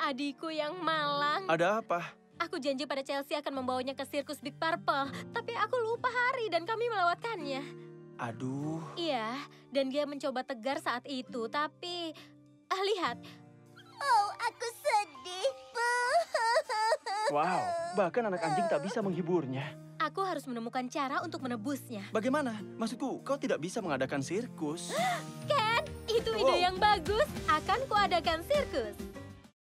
adikku yang malang. Ada apa? Aku janji pada Chelsea akan membawanya ke sirkus Big Purple, tapi aku lupa hari dan kami melewatkannya. Aduh. Iya, dan dia mencoba tegar saat itu, tapi... lihat. Oh, aku sedih. Wow, bahkan anak anjing tak bisa menghiburnya. Aku harus menemukan cara untuk menebusnya. Bagaimana? Maksudku, kau tidak bisa mengadakan sirkus. Ken, itu ide yang bagus. Akan kuadakan sirkus.